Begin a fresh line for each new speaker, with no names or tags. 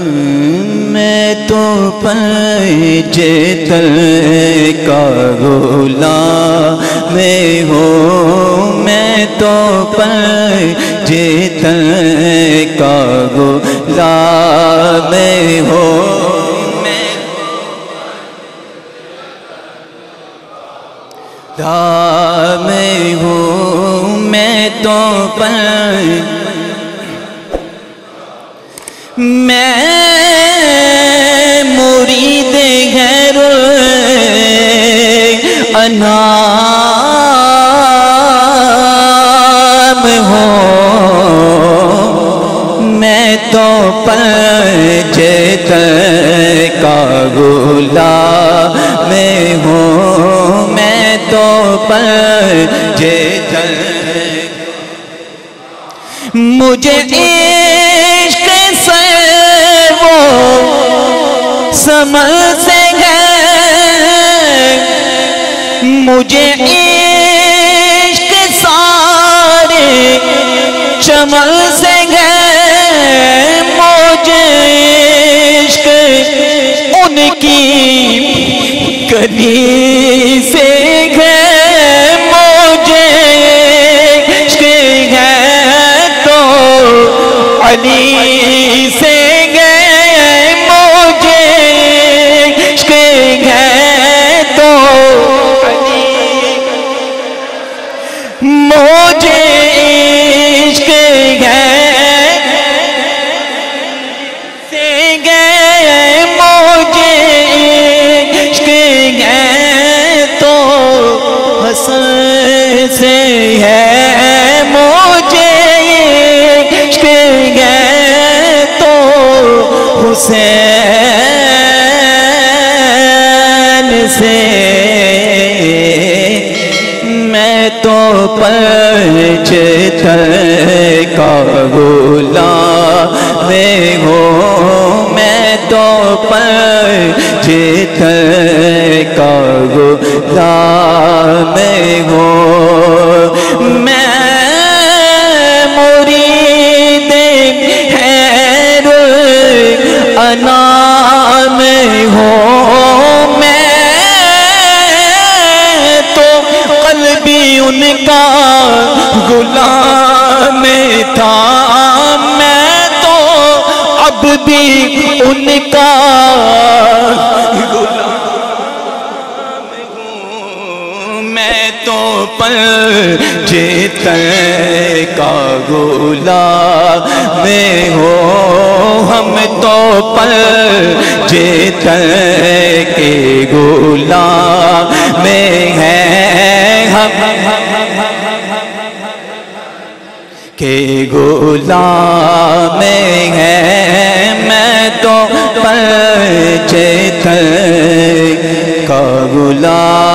میں تو پنجتل کا غلام ہوں، میں تو پنجتل کا غلام ہوں، میں ہوں، میں تو میں مرید غیر الانام ہوں، میں تو پنجتل کا غلام ہوں، میں تو پنجتل مجھے عشق سے وہ سمل سے گئے، مجھے عشق سارے چمل سے گئے، مجھے عشق ان کی کلی سے گئے، مجھے عشق ہے تو علی سے گئے، مجھے عشق ہے تو علی، مجھے عشق ہے سے گئے، مجھے عشق ہے تو حسن سے ہے، مجھے عشق ہے تو حسین سے، میں تو پنجتل کا غلام ہوں، میں تو پنجتل کا غلام ہوں، میں مرید خیر الانام ہوں، میں تو قلبی ان کا غلام تھا، میں تو اب بھی ان کا غلام ہوں، میں تو پنجتل کا غلام ہوں، ہم تو پنجتل کے غلام ہیں، ہم کے غلام ہیں، میں تو پنجتل کا غلام